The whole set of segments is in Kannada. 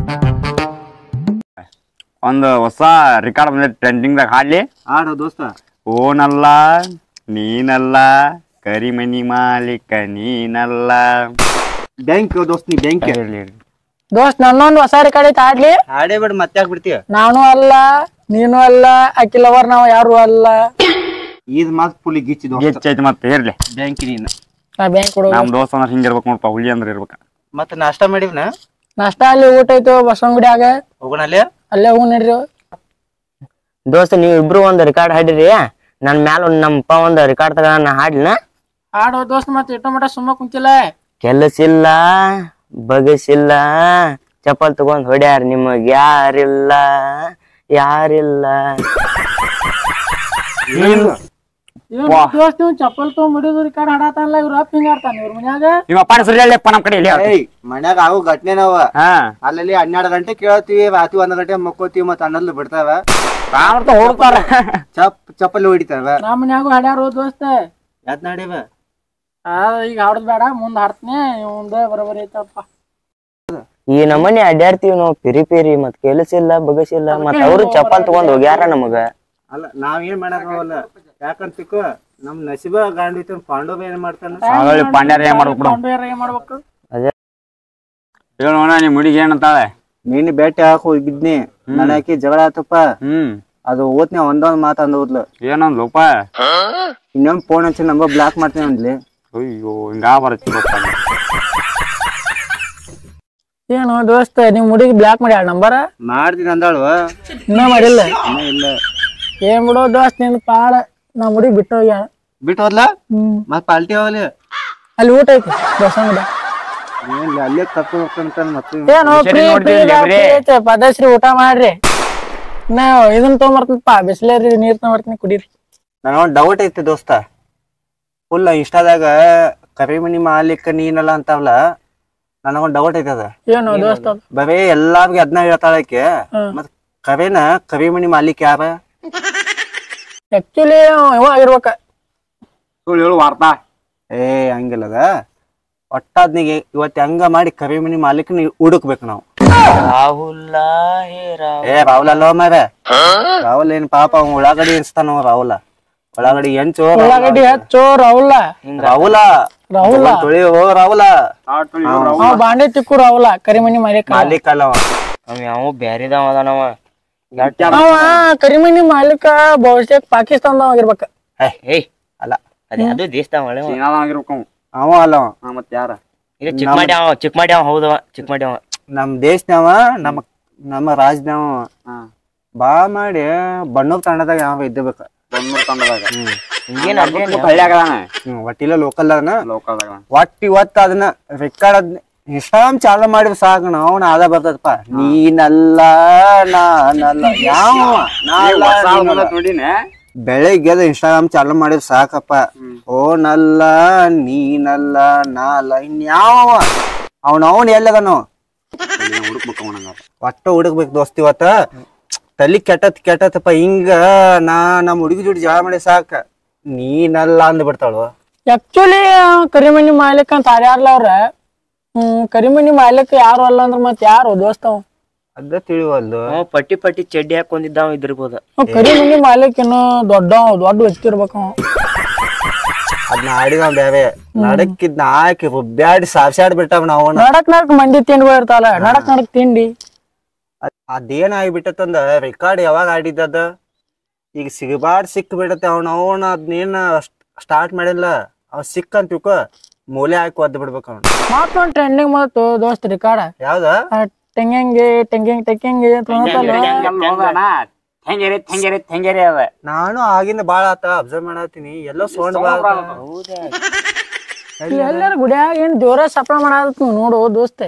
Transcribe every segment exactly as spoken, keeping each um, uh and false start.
ಒಂದು ಹೊಸ ರಿಕಾರ್ಡ್ ಬಂದೈತಿ ಟ್ರೆಂಡಿಂಗ್ದಾಗ ಹಾಡ್ಲಿ ಹಾಡು ದೋಸ್ತ. ಓನಲ್ಲ ನೀನಲ್ಲ ಕರಿಮನಿ ಮಾಲೀಕ ನೀನಲ್ಲ ಬ್ಯಾಂಕ್ ದೋಸ್ತ್ ನೀ ಬ್ಯಾಂಕ್ ದೋಸ್ತ್ ನನ್ನೊಂದು ಹೊಸ ರೆಕಾರ್ಡ್ ಐತಿ ಹಾಡ್ಲಿ. ಹಾಡೇ ಬಿಡ್ ಮತ್ತೆ ಯಾಕೆ ಬಿಡ್ತೀಯ? ನಾನು ಅಲ್ಲ ನೀನು ಅಲ್ಲ ಅಕ್ಕಿಲವರ್ ನಾವ್ ಯಾರು ಅಲ್ಲ. ಇದ್ ಮಾತ್ ಫುಲ್ ಗಿಚ್ಚಿ ದೋಸ್ತ. ಹೆಚ್ಚೈತಿ ಮತ್ತೆ ಇರ್ಲಿ ಬ್ಯಾಂಕ್ ನೀನ್ ನಾ ಬ್ಯಾಂಕ್ ಕೊಡು. ನಮ್ ದೋಸ್ತ ಅಂದ್ರೆ ಹಿಂಗಿರ್ಬೇಕು ನೋಡಪ್ಪ, ಹುಳಿ ಅಂದ್ರೆ ಇರ್ಬೇಕ. ಮತ್ತ ನಾಷ್ಟಾ ಮಾಡಿವ್ನ? ನಾಷ್ಟ ಅಲ್ಲಿ ಊಟ ಐತು ಬಸವನಗುಡಿಯಾಗ. ಹೋಗೋಣ ಅಲ್ಲಿ ಅಲ್ಲೇ ಹೋಗ್ ನಡ್ರಿ. ದೋಸ್ತ ನೀವ್ ಇಬ್ರು ಒಂದ್ ರೆಕಾರ್ಡ್ ಹಾಡಿರಿ, ನನ್ ಮ್ಯಾಲ ಒಂದ್ ನಮ್ಮಪ್ಪ ಒಂದ್ ರೆಕಾರ್ಡ್ ತಗ ನಾ ಹಾಡ್ಲಿನ. ಹಾಡು ದೋಸ್ತ್ ಮತ್ತೆ ಇಟ್ಟು ಮಟ ಸುಮ್ಮ ಕುಂತಿಲ್ಲ. ಕೆಲಸಿಲ್ಲ ಬಗಸಿಲ್ಲ ಚಪ್ಪಲ್ ತಗೊಂಡ್ ಹೊಡ್ಯಾರ ನಿಮಗ್ ಯಾರಿಲ್ಲ ಯಾರಿಲ್ಲ. ದೋಸ್ತ್ ನೀವು ಚಪ್ಪಲ್ ತಗೊಂಡ್ ಬಿಡುದು ರೆಕಾರ್ಡ್ ಹಾಡತಾನಲ್ಲ, ಇವ್ರ ಅಪ್ಪ ಹಿಂಗ ಆಡ್ತಾನ ಇವ್ರ ಮನ್ಯಾಗ. ನಿಮ್ಮ ಅಪ್ಪ ಸರಿ ಹೇಳಪ್ಪ ನಮ್ ಕಡೆ ಇಲ್ಲಿ. ಮನ್ಯಾಗ ಆಗೋ ಘಟನೆ ನಾವ ಅಲ್ಲಿ ಹನ್ನೆರಡು ಗಂಟೆ ಕೇಳ್ತೀವಿ, ರಾತ್ರಿ ಒಂದ್ ಗಂಟೆ ಮಕ್ಕೋತೀವಿ, ಮತ್ತ ಅನ್ನದ್ಲು ಬಿಡ್ತಾವ, ಹೊಡ್ತಾರ, ಚಪ್ ಚಪ್ಪಲಿ ಹೊಡಿತಾವ. ನಮ್ಮ ಮನ್ಯಾಗು ಹಾಡ್ಯಾರ ದೋಸ್ತ. ಯಾತ್ ನಾಡ್ಯಾವ? ಈಗ ಹಾಡದ್ ಬೇಡ, ಮುಂದ್ ಹಾಡ್ತೀನಿ. ಮುಂದೆ ಬರೋಬರಿ ಐತಪ್ಪ. ಈ ನಮ್ಮನೆ ಅಡ್ಯಾಡ್ತೀವಿ ನಾವು ಪಿರಿ ಪಿರಿ, ಮತ್ ಕೆಲಸಿಲ್ಲ ಬಗಸಿಲ್ಲ, ಮತ್ ಅವ್ರು ಚಪ್ಪಲ್ ತಗೊಂಡ್ ಹೋಗ್ಯಾರ ನಮಗ. ಅಲ್ಲ ನಾವ್ ಏನ್ ಮಾಡಾಕವಲ್ಲ, ಯಾಕಂತ ತಿಕ್ಕೋ ನಮ್ ನಸೀಬ ಗಾಂಡಿತ ಪಾಂಡವ ಏನ್ ಮಾಡ್ತಾನ, ಪಾಂಡ್ಯಾರ ಏನ್ ಮಾಡ್ಬೇಕು ಏನ್ ಮಾಡ್ಬೇಕು ಅದೇ ಹೇಳೋಣ. ನಿಮ್ ಹುಡುಗಿ ಏನಂತಾಳೆ? ನೀನ್ ಭೇಟಿ ಹಾಕ ಹೋಗಿದ್ನಿ, ನನಕಿ ಜಗಳ ಆತಪ್ಪ. ಹ್ಮ್ ಅದು ಓದ್ನಿ ಒಂದೊಂದ್ ಮಾತ ಅಂದ್ಲು. ಏನಂದ್ಲಪ್ಪ? ಇನ್ನೊಂದ್ ಫೋನ್ ಹಚ್ಚಿ ನಂಬರ್ ಬ್ಲಾಕ್ ಮಾಡ್ತೀನಿ ಅಂದ್ಲಿ. ಅಯ್ಯೋ ಹಿಂಗಾ ಬರತ್ತಿ. ಏನು ದೋಸ್ತ ನಿಮ್ ಹುಡುಗಿ ಬ್ಲಾಕ್ ಮಾಡಿ ನಂಬರ್ ಮಾಡ್ತೀನಿ ಅಂದಾಳು, ಇನ್ನ ಮಾಡಿಲ್ಲ. ಇಲ್ಲ ಏನ್ ಬಿಡೋ ದೋಸ್ತ್ ನಿನ್ ಪಾಡ, ನಮ್ ಹುಡುಗಿ ಬಿಟ್ಟು ಹೋಗ್ಯಾಳ. ಬಿಟ್ಟು ಹೋದ್ಲ? ಮತ್ ಪಾಲ್ಟಿ ಹೋಗ್ಲಿ. ಅಲ್ಲಿ ಊಟ ಐತಿ ಬಸಂಗಡ, ಅಲ್ಲೇ ಕರ್ಕೊಂಡು ಹೋಗ್ತಾನ. ಮತ್ತೆ ಏನು ಪದಶ್ರೀ ಊಟ ಮಾಡ್ರಿ. ನಾವ್ ಇದನ್ ತಗೊಂಬರ್ತನಪ್ಪ, ಬಿಸ್ಲೇರಿ ನೀರ್ ತಗೊಂಬರ್ತೀನಿ ಕುಡೀರಿ. ನನಗೊಂದ್ ಡೌಟ್ ಐತಿ ದೋಸ್ತ. ಫುಲ್ ಇನ್ಸ್ಟಾದಾಗ ಕರಿಮನಿ ಮಾಲೀಕ ನೀನಲ್ಲ ಅಂತಾವಲ್ಲ, ನನಗೊಂದ್ ಡೌಟ್ ಐತಿ. ಅದ ಏನು ದೋಸ್ತ? ಬರೇ ಎಲ್ಲಾರ್ಗಿ ಅದ್ನ ಹೇಳ್ತಾಳಕ್ಕೆ, ಮತ್ ಕರೇನ ಕರಿಮನಿ ಮಾಲೀಕ ಯಾರ? ಆಕ್ಚುಲಿ ಇವ ಆಗಿರ್ಬೇಕ. ಹೇಳು ವಾರ್ತಾ. ಏ ಹಂಗಿಲ್ಲದ, ಒಟ್ಟಾದ್ನಿಗೆ ಇವತ್ ಹೆಂಗ ಮಾಡಿ ಕರಿಮನಿ ಮಾಲೀಕನ ಹುಡುಕ್ಬೇಕು ನಾವು. ರಾಹುಲ್ಲ ಏ ರಾಹುಲ್ ಅಲ್ವ ಮಾರ, ರಾಹುಲ್ ಏನ್ ಪಾಪ ಅವ್ ಉಳ್ಳಾಗಡಿ ಎನ್ಸ್ತಾನ. ರಾಹುಲ ಉಳ್ಳಾಗಡಿ ಎಂಚು, ಉಳ್ಳಾಗಡ್ಡಿ ಹೆಚ್ಚು ರಾಹುಲ. ರಾಹುಲ ರಾಹುಲ ತೊಳಿ ಹೋ ರಾಹುಲ. ಬಾಂಡೆ ತಿಕ್ಕು ರಾಹುಲ ಕರಿಮನಿ ಮಾಲೀಕ. ಮಾಲೀಕ ಅಲ್ಲವ ಅವ ಯಾವ ಬ್ಯಾರಿದವ ಅದಾನವ. ಅವ ಕರಿಮನಿ ಮಾಲೀಕ ಬಹುಶಃ ಪಾಕಿಸ್ತಾನದವ ಆಗಿರ್ಬೇಕ. ಏಯ್ ಅಲ್ಲ, ಅದೇ ಅದು ದೇಶದವ ಆಗಿರ್ಬೇಕು ಅವ ಅಲ್ಲವ. ಮತ್ ಯಾರ? ಈಗ ಚಿಕ್ಕ ಮಾಡಿ ಅವ ಚಿಕ್ಕ ಮಾಡಿ ಅವ ಹೌದವ ಚಿಕ್ಕ ಮಾಡಿ ಅವ ನಮ್ ದೇಶನವ, ನಮ್ಮ ನಮ್ಮ ರಾಜ್ಯದವ. ಬಾ ಮಾಡಿ ಬಣ್ಣೂರ್ ತಂಡದಾಗ ಯಾವ ಇದ್ದಬೇಕ. ಬಣ್ಣೂರ್ ತಂಡದಾಗ ಹ್ಮ್ ಒಟ್ಟಿಲ್ಲ ಲೋಕಲ್ ಲೋಕಲ್ದಾಗ ಒಟ್ಟ ಇವತ್ತ ಅದನ್ನ ರೆಕಾರ್ಡ್ ಇನ್ಸ್ಟಾಗ್ರಾಮ್ ಚಾಲು ಮಾಡಿದ್ರೆ ಸಾಕು, ಅವ್ನ ಆದ ಬರ್ತದಪ್ಪ. ನೀನಲ್ಲ ನಾನಲ್ಲ ಯಾವ ನೋಡಿನ ಬೆಳಿಗ್ಗೆ ಅದ ಇನ್ಸ್ಟಾಗ್ರಾಮ್ ಚಾಲು ಮಾಡಿದ್ರೆ ಸಾಕಪ್ಪ. ಓನಲ್ಲ ನೀನಲ್ಲ ನಾಲ ಇನ್ಯಾವ ಅವನ ಅವನ್ ಎಲ್ಲದನು ಹುಡುಕ್ಬೇಕು. ಒಟ್ಟ ಹುಡುಕ್ಬೇಕು ದೋಸ್ತಿ. ಇವತ್ತ ತಲಿ ಕೆಟ್ಟತ್ ಕೆಟ್ಟತ್ತಪ್ಪ. ಹಿಂಗ ನಾ ನಮ್ ಹುಡುಗಿ ಜೋಡಿ ಜಗಳ ಮಾಡಿ ಸಾಕ, ನೀನಲ್ಲ ಅಂದ್ ಬಿಡ್ತಾಳು. ಆಕ್ಚುಲಿ ಕರಿಮನಿ ಮಾಲೀಕ ಅಂತ ಯಾರ್ಯಾರಲ್ಲ ಅವ್ರ. ಹ್ಮ್ ಕರಿಮನಿ ಮಾಲೀಕ ಯಾರು ಅಲ್ಲ ಅಂದ್ರ ಮತ್ ಯಾರು ದೋಸ್ತವ್? ಅದ ತಿಳಿವಲ್ದು. ಪಟ್ಟಿ ಪಟ್ಟಿ ಚಡ್ಡಿ ಹಾಕೊಂಡಿದ್ದಾವ ಇದಿರ್ಬೋದ. ಕರಿಮನಿ ಮಾಲೀಕ ಏನು ದೊಡ್ಡ ದೊಡ್ಡ ವ್ಯಕ್ತಿ ಇರ್ಬೇಕು. ಅದ್ನ ಆಡಿದ ಬೇರೆ ನಡಕ್ಕಿದ್ನ ಹಾಕಿ ರುಬ್ಬ್ಯಾಡಿ ಸಾರ್ಸಾಡ್ ಬಿಟ್ಟವ್ ನಾವು. ನಡಕ್ ನಡಕ್ ಮಂದಿ ತಿಂಡಿಗಳು ಇರ್ತಾವಲ್ಲ, ನಡಕ್ ನಡಕ್ ತಿಂಡಿ. ಅದೇನ್ ಆಗಿಬಿಟ್ಟಂದ ರೆಕಾರ್ಡ್ ಯಾವಾಗ ಆಡಿದ್ದದ ಈಗ ಸಿಗಬಾರ್ದು ಸಿಕ್ ಬಿಡತ್ತೆ. ಅವ್ನ ಅವನ ಅದ್ನೇನ ಸ್ಟಾರ್ಟ್ ಮಾಡಿಲ್ಲ, ಅವ್ ಸಿಕ್ ಅಂತ ತಿಳ್ಕೊ ಮೂಲೆ ಹಾಕಿ ಒದ್ದು ಬಿಡ್ಬೇಕು. ಅವ್ನ ಮತ್ತೊಂದ್ ಟ್ರೆಂಡಿಂಗ್ ಮಾತು ದೋಸ್ತ್ ರಿಕಾರ್ಡ್ ಯಾವ್ದ? ತೆಂಗಂಗೆ ತೆಂಗಂಗ್ ತೆಕ್ಕಂಗೆ ನಾನು ಆಗಿಂದ ಬಾಳ ಆತ ಅಬ್ಸರ್ವ್ ಮಾಡತ್ತೀನಿ. ಎಲ್ಲೋ ಸೌಂಡ್ ಎಲ್ಲಾರ ಗುಡಿಯಾಗ ಏನ್ ಜೋರ ಸಪ್ಲ ಮಾಡತ್ ನೋಡು ದೋಸ್ತೆ.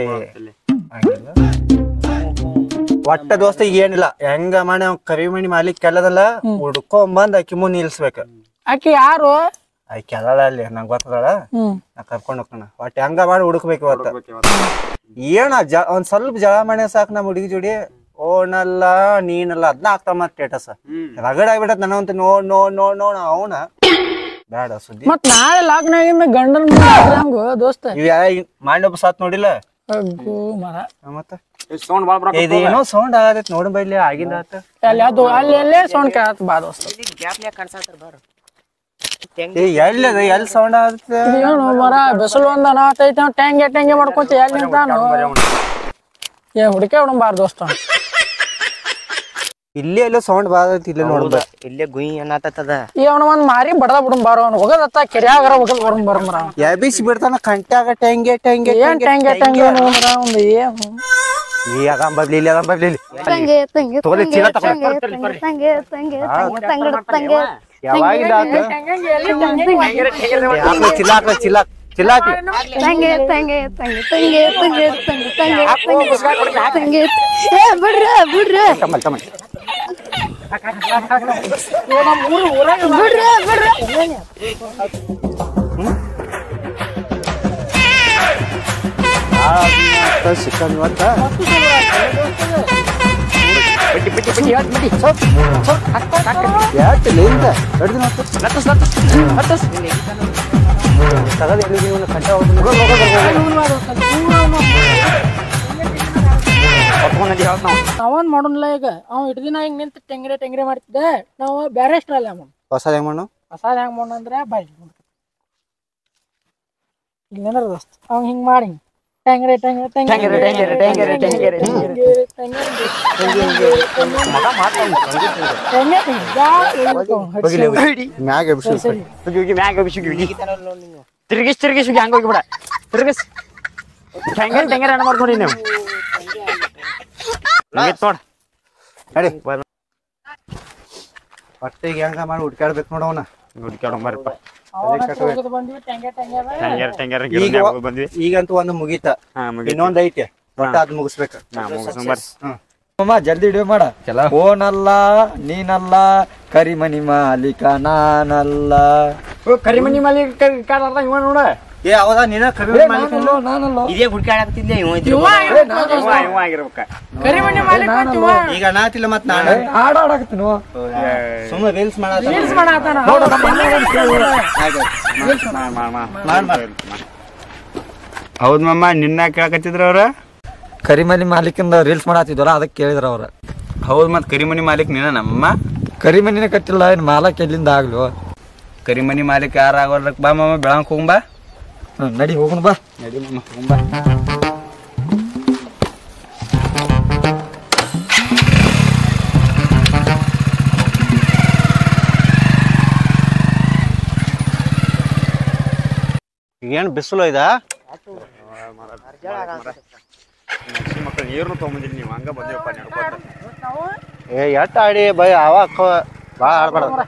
ಒಟ್ಟ ದೋಸ್ತ ಈಗ ಏನಿಲ್ಲ, ಹೆಂಗ ಮಾಡಿ ಅವ್ ಕರಿಮಣಿ ಮಾಲೀಕ್ ಕೆಲ್ಲದಲ್ಲ ಹುಡ್ಕೊಂಬಂದ್ ಆಕಿ ಮುಂದ್ ನಿಲ್ಸ್ಬೇಕ. ಆಕಿ ಯಾರು? ಆಕಿ ಅದಾಳ ಅಲ್ಲಿ, ನಂಗ್ ಗೊತ್ತದಾಳ, ನಾ ಕರ್ಕೊಂಡ್ ಹೋಗ್ತಾನ. ಒಟ್ಟ ಹೆಂಗ ಮಾಡಿ ಹುಡುಕ್ಬೇಕು. ಇವತ್ತ ಏನ ಜ ಒಂದ್ ಸ್ವಲ್ಪ ಜಳ ಮನೆ ಸಾಕ್ ನಮ್ ಹುಡುಗಿ ಜೋಡಿ. ಓನಲ್ಲ ನೀನಲ್ಲ ಅದ್ನ ಆಗ್ತಾವ ಮತ್ ಸ್ಟೇಟಸ್ ರಗಡ್ ಆಗ್ಬಿಟ್ಟತ್. ನನವಂತ ನೋಡ್ ನೋಡ್ ನೋಡ್ ನೋಡ್ ಅವನ ಬೇಡ ಸುದ್ದಿ. ಮತ್ ನಾಳೆ ಲಾಗ್ನ ಆಗಿಂದ ಗಂಡನ್ ದೋಸ್ತ ಇವ್ ಮಾಡಿ ಒಬ್ಬ ಸಾತ್ ನೋಡಿಲ್ಲ ಮರ ಮತ್ತ ಸೌಂಡ್ ಬಾಳ ಬರಕ ಇದು ಏನೋ ಸೌಂಡ್ ಆಗತೈತಿ ನೋಡು ಬೈಲಿ ಆಗಿಂದ ಆತ ಅಲ್ಲಿ ಅದು ಅಲ್ಲಿ ಎಲ್ಲೇ ಸೌಂಡ್ ಕೇಳತ್ ಬಾ ದೋಸ್ತ ಏ ಎಲ್ಲಿ ಅದ ಎಲ್ಲಿ ಸೌಂಡ್ ಆಗತ್ತೆ ಏನು ಮರ ಬೆಸಲು ಒಂದ ನಾತೈತಿ ಟೆಂಗೆ ಟೆಂಗೆ ಮಾಡ್ಕೊಂತ ಎಲ್ಲಿ ನಿಂತಾನು ಏ ಹುಡುಕೆ ಹುಡುಗ ಬಾರ್ ದೋಸ್ತ ಇಲ್ಲಿ ಎಲ್ಲೋ ಸೌಂಡ್ ಬಾದೈತಿ ಇಲ್ಲಿ ನೋಡ್ಬ ಇಲ್ಲೇ ಗುಯಿ ಅನ್ನತದ ಈ ಅವನ ಒಂದ್ ಮಾರಿ ಬಡದ ಬಿಡಂ ಬಾರೋ ಅವ್ನು ಹೋಗದತ್ತ ಕೆರ್ಯಾಗರ ಹೋಗದ್ ಬರಂ ಬರಂ ಮರ ಎಬಿಸಿ ಬಿಡ್ತಾನ ಕಂಟ್ಯಾಗ ಟೆಂಗೆ ಟೆಂಗೆ ಏನ್ ಟೆಂಗೆ ಟೆಂಗೆ ಮರ ಒಂದು ಏನು ಈ ಅದ ಬದ್ಲಿ ಇಲ್ಲಿ ಅದ ಬದ್ಲಿ ಇಲ್ಲಿ ತಂಗೆ ತಂಗೆ ತೋಲೆ ಚೀಲ ತಗೊಂಡ್ ತಂಗೆ ತಂಗೆ ತಂಗೆ ತಂಗೆ ತಂಗೆ ಯಾವಾಗಿಂದ ಆತ ಹಾಕ್ಲ ಚೀಲ ಹಾಕ್ಲ ಚೀಲ ಚೀಲ ಹಾಕ್ಲಿ ತಂಗೆ ತಂಗೆ ತಂಗೆ ತಂಗೆ ತಂಗೆ ತಂಗೆ ತಂಗೆ ತಂಗೆ ಏ ಬಿಡ್ರ ಬಿಡ್ರ ತಮ್ಮಲ್ ತಮ್ಮಲ್ ಬಿಡ್ರ ಬಿಡ್ರ ಸಿಕ್ಕಂದ್ ಇವತ್ತ ಯಾಕೆ ಲೇಂದ ಹಿಡ್ದು ತಗದ ಎಲ್ಲಿ ನೀವು ಕಂಟ ಅವನ್ ಮಾಡೋನ್ಲ ಈಗ ಅವ್ ಇಟ್ ದಿನ ಹಿಂಗ್ ನಿಂತ ಟೆಂಗ್ರೆ ಟೆಂಗ್ರೆ ಮಾಡ್ತಿದ್ದೆ ನಾವು ಬ್ಯಾರೆ ಅಷ್ಟ್ರಲ್ಲ ಅವನು ಹೊಸದ ಹೆಂಗ್ ಮಾಡು ಹೊಸಾದ ಹೆಂಗ್ ಮಾಡೋಣ ಅಂದ್ರೆ ಬಾಯ್ ಇಲ್ಲೇನಾರ ದೋಸ್ತ ಅವ್ ಹಿಂಗ್ ಮಾಡಿ ಟೆಂಗ್ರೆ ಟೆಂಗ್ರೆ ಟೆಂಗ್ರೆ ಟೆಂಗ್ರೆ ಟೆಂಗ್ರೆ ಟೆಂಗ್ರೆ ಮ್ಯಾಗ ಎಬ್ಸಿ ಮ್ಯಾಗ ತಿರ್ಗಿಸ್ ತಿರ್ಗಿಸ್ ಹಂಗ ಹೋಗಿಬಿಡ ತಿರ್ಗಿಸ್ ಟೆಂಗರ್ ಟೆಂಗರ್ ಅನ್ನ ಮಾಡ್ಕೊಂಡಿ ನೀವು ನೋಡ್ ನಡಿ ಹೊಟ್ಟೆಗೆ ಹೆಂಗ ಮಾಡಿ ಹುಡ್ಕಾಡ್ಬೇಕು ನೋಡವನ ಹುಡ್ಕಾಡ ಮಾರಪ್ಪ ಈಗಂತೂ ಒಂದು ಮುಗೀತ ಇನ್ನೊಂದ್ ಐತೆ ಒಟ್ಟ ಅದ್ ಮುಗಿಸ್ಬೇಕ ಮಾಮ ಜಲ್ದಿ ಹಿಡಿಯೋ ಮಾಡ ಓನಲ್ಲ ನೀನಲ್ಲ ಕರಿಮನಿ ಮಾಲೀಕ ನಾನಲ್ಲ ಕರಿಮನಿ ಮಾಲೀಕ ಇವ ನೋಡ ಏ ಹೌದ ನೀನ ನಾನಲ್ಲ ಇದೇ ಹುಡ್ಕಾಡಕ್ತಿದ್ದೆ ಕರಿಮನಿ ಮಾಲೀಕ ಈಗ ನಾತಿಲ್ಲ ಮತ್ ನಾನು ಹಾಡ ಆಡಾಕತ್ತೀನಿ ಸುಮ್ಮನೆ ರೀಲ್ಸ್ ರೀಲ್ಸ್ ಮಾಡಾತಾನ ಹೌದ್ ಮಮ್ಮ ನಿನ್ನ ಕೇಳಕತ್ತಿದ್ರ ಅವ್ರ ಕರಿಮನಿ ಮಾಲೀಕಿಂದ ರೀಲ್ಸ್ ಮಾಡಾತಿದ್ವಲ್ಲ ಅದಕ್ಕೆ ಕೇಳಿದ್ರ ಅವ್ರ ಹೌದ್ ಮತ್ ಕರಿಮನಿ ಮಾಲೀಕ್ ನೀನ ನಮ್ಮ ಕರಿಮನಿನ ಕಟ್ಟಿಲ್ಲ ಇನ್ ಮಾಲಕ್ ಎಲ್ಲಿಂದ ಆಗ್ಲು ಕರಿಮನಿ ಮಾಲೀಕ್ ಯಾರ ಆಗೋರ್ಲಕ್ ಬಾ ಮಮ್ಮ ಬೆಳಂಕ್ ಹೋಗ್ಬಾ ನಡಿ ಹೋಗೋಣ ಬಾ ನಡಿ ಮಮ್ಮ ಹೋಗ್ಬಾ ಏನ್ ಬಿಸಿಲು ಇದ ಮಕ್ಕಳು ನೀರ್ನು ತಗೊಂಬಂದಿರಿ ನೀವು ಹಂಗ ಬಂದಿವಪ್ಪ ನಡ್ಕೋತ ಏ ಎಟ್ಟ ಆಡಿ ಬೈ ಅವ ಅಕ್ಕ ಭಾಳ ಆಡ್ಬಾರ್ದು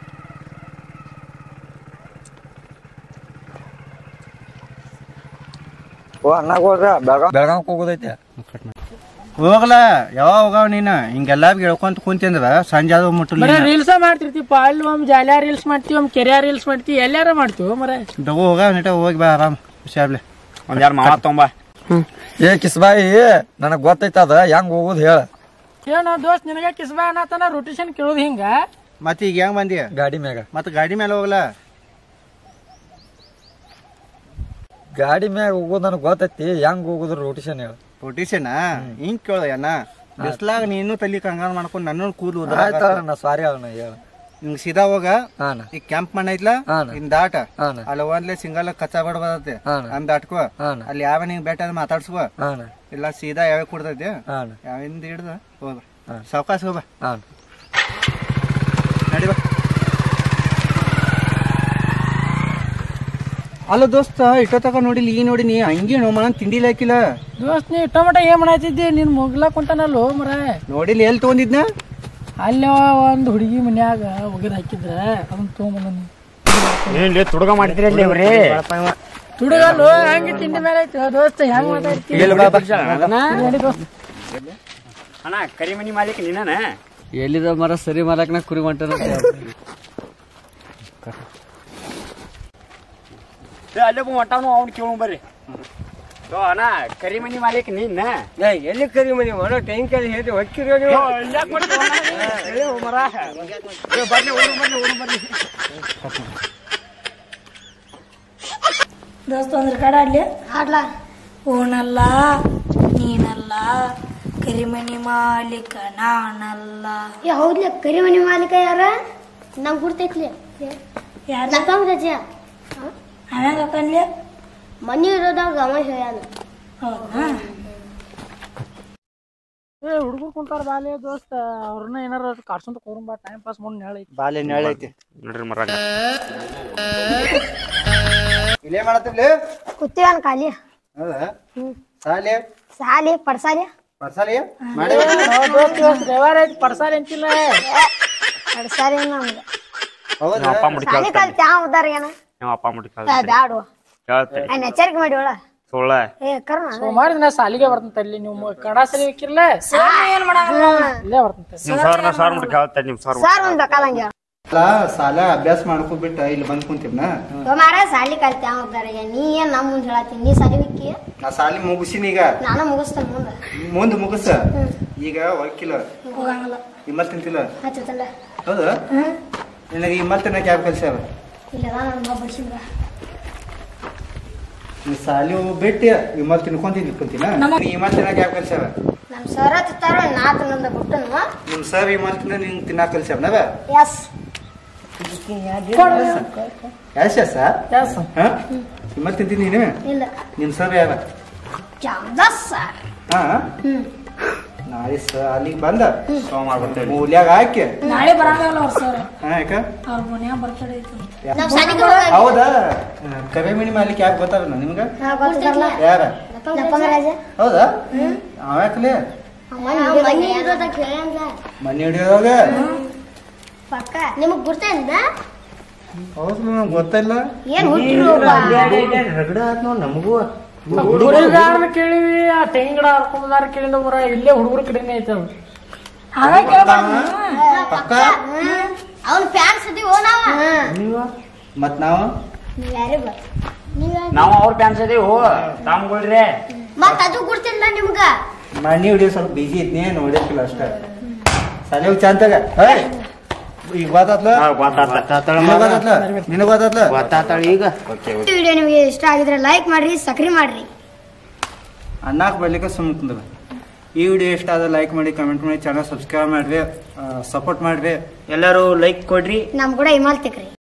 ಓ ಅಣ್ಣಗೋಳ್ರ ಬೆಳಗಾವ್ ಬೆಳಗಾವ್ಕ್ ಹೋಗೋದೈತೆ ಹೋಗ್ಲ ಯಾವಾಗ ಹೋಗಾವ ನೀನ ಹಿಂಗೆಲ್ಲಾ ಹೇಳ್ಕೊಂತ ಕುಂತಿಂದ್ರ ಸಂಜೆ ಅದು ಮುಟ್ಟಲ್ಲ ರೀಲ್ಸ್ ಮಾಡ್ತಿರ್ತೀವಿ ಅಲ್ಲಿ ಒಮ್ಮೆ ಜಾಲಿಯ ರೀಲ್ಸ್ ಮಾಡ್ತೀವಿ ಒಮ್ಮೆ ಕೆರಿಯ ರೀಲ್ಸ್ ಮಾಡ್ತೀವಿ ಎಲ್ಲಾರ ಮಾಡ್ತೀವಿ ಮರ ದಗೋ ಹೋಗ ನೀಟ ಹೋಗಿ ಬಾ ಆರಾಮ್ ಹುಷಾರ್ಲೆ ಒಂದ್ ಯಾರು ಮಾವ ತೊಂಬ ಏ ಕಿಸ್ಬಾಯಿ ನನಗ್ ಗೊತ್ತೈತ ಅದ ಹೆಂಗ್ ಹೋಗೋದ್ ಹೇಳ ಏನೋ ದೋಸ್ತ್ ನಿನಗ ಕಿಸ್ಬಾ ಅನ್ನತನ ರೊಟೇಷನ್ ಕೇಳೋದು ಹಿಂಗ ಮತ್ ಈಗ ಹೆಂಗ್ ಬಂದಿ ಗಾಡಿ ಮ್ಯಾಗ ಮತ್ ಗಾಡಿ ಮೇಲೆ ಹೋಗ್ಲ ಗಾಡಿ ಮ್ಯಾಗ ಹೋಗೋದ್ ನನಗ್ ಗೊತ್ತೈತಿ ಹೆಂಗ್ ಹೋಗುದ್ರ ರೊಟೇಷನ್ ಹೇಳ ರೊಟೇಷನ್ ಹಿಂಗ್ ಕೇಳ ಅಣ್ಣ ಬಿಸ್ಲಾಗ ನೀನು ತಲಿ ಕಂಗಾರ ಮಾಡ್ಕೊಂಡ್ ನನ್ನ ಕೂದ್ಲು ಆಯ್ತ ನಾ ಸಾರಿ ಅಣ್ಣ ಹೇಳ ಹಿಂಗ್ ಸೀದಾ ಹೋಗ ಹಾನ ಈಗ ಕ್ಯಾಂಪ್ ಮಣ್ಣ ಐತ್ಲ ಹಾನ ಇನ್ ದಾಟ ಹಾನ ಅಲ್ಲಿ ಒಂದ್ಲೆ ಸಿಂಗಲ್ ಕಚ್ಚಾ ಬಡ ಬರ್ತೈತಿ ಹಾನ ಹಂಗ್ ದಾಟ್ಕೋ ಹಾನ ಅಲ್ಲಿ ಯಾವ ನಿಂಗ್ ಬೇಟ ಮಾತಾಡ್ಸ್ಕೋ ಹಾನ ಇಲ್ಲ ಸೀದಾ ಯಾವಾಗ ಕೊಡ್ತೈತಿ ಹಾನ ಯಾವಿಂದ ಹಿಡ್ದ ಹೋಗ ಸಾವಕಾಶ ಹೋಗ ಹಾನ ನಡಿ ಬಾ ಅಲ್ಲ ದೋಸ್ತ ಇಟ್ಟೋತಕ ನೋಡಿಲ್ಲ ಈ ನೋಡಿ ನೀ ಹಂಗೆ ನೋಮಣ ತಿಂಡಿಲ್ಲ ಹಾಕಿಲ್ಲ ದೋಸ್ತ್ ನೀ ಟೊಮೆಟೊ ಏನ್ ಮಾಡಾತಿದ್ದಿ ನೀನ್ ಮುಗ್ಲಾಕ್ ಕುಂತಾನಲ್ಲೋ ಮರ ನೋಡಿಲ್ಲ ಎಲ್ಲಿ ತಗೊಂಡಿದ್ನ ಅಲ್ಲಿ ಒಂದ್ ಹುಡುಗಿ ಮನ್ಯಾಗ ಒಗದ್ ಹಾಕಿದ್ರ ಅದನ್ನ ತಗೊಂಬಂದ ಏನ್ಲಿ ತುಡುಗ ಮಾಡಿದ್ರಿ ಅಲ್ಲಿ ಅವ್ರಿ ತುಡುಗಲ್ಲು ಹಂಗೆ ತಿಂಡಿ ಮೇಲೆ ಐತಿ ದೋಸ್ತ ಹೆಂಗ್ ಮಾತಾಡ್ತಿ ಅಣ್ಣ ಕರಿಮನಿ ಮಾಲೀಕ್ ನೀನ ಎಲ್ಲಿದ ಮರ ಸರಿ ಮಾಲಕ್ನ ಕುರಿ ಹೊಂಟನ ಅಲ್ಲೇ ಒಟ್ಟಾನು ಅವ್ನು ಕೇಳು ಬರ್ರಿ ಅಣ್ಣ ಕರಿಮನಿ ಮಾಲೀಕ್ ನೀನ್ ಎಲ್ಲಿ ಕರಿ ಮನಿ ಮನ ಟೆಂಕಲ್ಲಿ ಹೇಳಿ ಹೊಕ್ಕಿರೋ ದೋಸ್ತ ಒಂದ್ರ ಕಡೆ ಆಡ್ಲಿ ಆಡ್ಲಾ ಓನಲ್ಲ ನೀನಲ್ಲ ಕರಿಮನಿ ಮಾಲೀಕ ನಾನಲ್ಲ. ಏ ಹೌದ್ಲಿ ಕರಿಮನಿ ಮಾಲೀಕ ಯಾರ ನಮ್ಗೆ ಗುರ್ತೈತ್ಲಿ ಯಾರ ನಕ್ಕಂದ್ರಜ ಹಂಗ ಕನ್ಲೆ ಮನಿ ಇರೋದಾಗ ಅವ ಹೇಳ್ಯಾನ. ಹೌದಾ ಏ ಹುಡುಗರು ಕುಂತಾರ ಬಾಲೆ ದೋಸ್ತ ಅವ್ರನ್ನ ಏನಾರ ಕಾರ್ಸಂತ ಕೋರುಂಬ ಟೈಮ್ ಪಾಸ್ ಮಾಡಿ ನೆಳ ಐತಿ ಬಾಲೆ ನೆಳ ಐತಿ ನೋಡ್ರಿ ಮರ ಇಲ್ಲೇ ಮಾಡತ್ತಿರ್ಲಿ ಕೂತೀವನ್ ಖಾಲಿ ಹೌದಾ ಸಾಲಿ ಸಾಲಿ ಪಡ್ಸಾಲಿ ಪರ್ಸಾಲಿ ಮಾಡಿ ವ್ಯವಹಾರ ಐತಿ ಪಡ್ಸಾಲಿ ಅಂತಿಲ್ಲ ಪಡ್ಸಾಲಿ ನಮ್ಗೆ ಹೌದಾ ಅಪ್ಪ ಮುಡಿ ಸಾಲಿ ಕಲ್ತಿ ಯಾವ ಉದ್ದಾರ ಏನ ನಿಮ್ಮ ಅಪ್ಪ ಮುಡಿ ಬ್ಯಾಡು ಹೇಳ್ತೇನೆ ಅಯ್ನ ಎಚ್ಚರಿಕೆ ಮಾಡಿ ಒಳ ಸುಳ್ಳ ಏ ಕರ್ನ ಸೋಮಾರಿ ದಿನ ಸಾಲಿಗೆ ಬರ್ತಂತ ಅಲ್ಲಿ ನೀವು ಕನ್ನಡ ಸಾಲಿ ಬೇಕಿರ್ಲ ಏನ್ ಮಾಡಂಗಿಲ್ಲ ಇಲ್ಲೇ ಬರ್ತಂತ ನಿಮ್ ಸರ್ ಸರ್ ಮುಡಿ ಹೇಳ್ತೇನೆ ನಿಮ್ ಸರ್ ಸಾರ್ ಒಂದ್ ಬೇಕಾದಂಗ ಅಲ್ಲ ಸಾಲ ಅಭ್ಯಾಸ ಮಾಡ್ಕೊಬಿಟ್ಟ ಇಲ್ಲಿ ಬಂದ್ ಕುಂತೀವ್ನ ಮಾರ ಸಾಲಿ ಕಲ್ತಿ ಯಾವ ಉದ್ದಾರ ನೀ ಏನ್ ನಮ್ ಮುಂದ್ ಹೇಳತ್ತಿ ನೀ ಸಾಲಿ ಬಿಕ್ಕಿ ನಾ ಸಾಲಿ ಮುಗಿಸಿನ ಈಗ ನಾನು ಮುಗಿಸ್ತೇನೆ ಮುಂದ ಮುಂದ್ ಮುಗಿಸ ಈಗ ಹೊಕ್ಕಿಲ್ಲ ಹೋಗಂಗಿಲ್ಲ ಇಮ್ಮಲ್ ತಿಂತಿಲ್ಲ ಹಚ್ಚತ್ತಲ್ಲ ಹೌದಾ ನಿನಗೆ ಇಮ್ಮಲ್ ತಿನ್ನಕ್ ಯಾವ ಕಲ್ಸ್ಯಾವ ಇಲ್ಲ ನಾನು ಬಡ್ಸಿದ್ರ ನೀ ಸಾಲಿ ಬಿಟ್ಟು ಇಮ್ಮಲ್ ತಿನ್ಕೊಂಡ್ ತಿನ್ಕೊಂತೀನ ನೀ ಇಮ್ಮಲ್ ತಿನ್ನಕ್ ಯಾವ ಕಲ್ಸ್ಯಾವ ನಮ್ ಸರ ತಿತ್ತಾರ ನಾ ತಿನ್ನಂದ ಬಿಟ್ಟನು ನಿಮ್ ಸರ್ ಇಮ್ಮಲ್ ತಿನ್ನ ನಿಂಗ್ ತಿನ್ನಾಕ್ ಕಲ್ಸ್ಯಾವ ನಾವ ಎಸ್ ಎಸ್ ಎಸ್ ಎಸ್ ಹಾ ಇಮ್ಮಲ್ ತಿಂತೀನಿ ನೀನು ಇಲ್ಲ ನಿಮ್ ಸರ್ ಯಾರ ಜಾಮದಾಸ್ ಸರ್ ಹಾ ಹ್ಮ್ ನಾಳೆ ಸಾಲಿಗೆ ಬಂದ ಸೋಮವಾರ ಬರ್ತೇವೆ ಮೂಲ್ಯಾಗ ಹಾಕಿ ನಾಳೆ ಬರಂಗಲ್ಲ ಅವ್ರ ಸರ್ ಹಾ ಯಾಕ ಅವ್ರ ಮನ್ಯಾಗ ಬರ್ತಡೇ ಐತಿ ನಾವ್ ಸಾಲಿಗೆ ಹೋಗ ಹೌದಾ ಕರಿಮಣಿ ಮಾಲಿಕ್ ಯಾಕೆ ಗೊತ್ತಾರ ನಿಮ್ಗ ಹಾ ಗೊತ್ತಿರಲ್ಲ ಯಾರ ನಪ್ಪಂಗರಾಜ ಹೌದಾ ಅವಾಕ್ಲೆ ಮನಿ ಇರೋದಾಗ ಕೇಳಂಗ ಮನೆ ಹಿಡಿಯೋದಾಗ ಪಕ್ಕ ನಿಮಗ್ ಗುರ್ತೇನ ಹೌದು ನಂಗೆ ಗೊತ್ತಿಲ್ಲ ಏನ್ ಹುಟ್ಟಿರು ರಗಡ ಆತ್ ನೋಡ್ ನಮಗೂ ಹುಡುಗರು ಕೇಳಿವಿ ಆ ತೆಂಗಿನ ಹರ್ಕೊಂಡಾರ ಕೇಳಿದ ಬರ ಇಲ್ಲೇ ಹುಡುಗರ ಕಡೆನೇ ಐತೆ ಅದು ಪಕ್ಕ ಅವ್ನ ಫ್ಯಾನ್ಸ್ ಇದೀವೋ ನಾವ ಮತ್ ನಾವು ನೀವ್ ಯಾರೇ ಬರ್ ನೀವ್ ನಾವು ಅವ್ರ ಫ್ಯಾನ್ಸ್ ಅದೀವಿ ತಾಮ್ಗೊಳ್ರಿ ಮತ್ ಅದು ಗುರ್ತಿಲ್ಲ ನಿಮ್ಗ ಮಣ್ಣಿ ಹಿಡಿಯೋ ಸ್ವಲ್ಪ ಬಿಜಿ ಐತ್ನಿ ನೋಡಿರ್ಕಿಲ್ಲ ಅಷ್ಟ ಸಲ ಚಂತಾಗ ಈಗ ಗೊತ್ತಾತ್ಲ ನಿನಗ ಗೊತ್ತಾತ್ಲ ಗೊತ್ತಾತಾಳ ಈಗ ವಿಡಿಯೋ ನಿಮಗೆ ಇಷ್ಟ ಆಗಿದ್ರೆ ಲೈಕ್ ಮಾಡ್ರಿ ಸಬ್ಸ್ಕ್ರೈಬ್ ಮಾಡ್ರಿ ಅಣ್ಣಾಕ್ ಬರ್ಲಿಕ್ಕೆ ಸುಮ್ಮನೆ ಕುಂದ್ರ ಈ ವಿಡಿಯೋ ಇಷ್ಟ ಆದ್ರೆ ಲೈಕ್ ಮಾಡಿ ಕಮೆಂಟ್ ಮಾಡಿ ಚಾನಲ್ ಸಬ್ಸ್ಕ್ರೈಬ್ ಮಾಡ್ರಿ ಸಪೋರ್ಟ್ ಮಾಡ್ರಿ ಎಲ್ಲರೂ ಲೈಕ್ ಕೊಡ್ರಿ ನಮ್ ಕೂಡ ಇಮಾಲ್ ತಿಕ್ರಿ